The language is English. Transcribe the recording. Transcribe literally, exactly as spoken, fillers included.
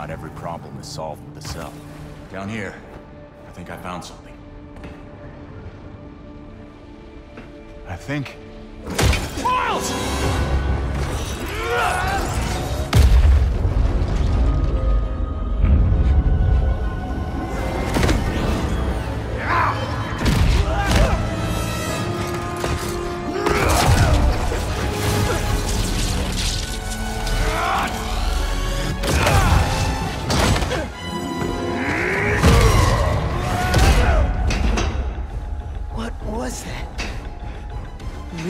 not every problem is solved with a cell. Down here, I think I found something. I think... Miles!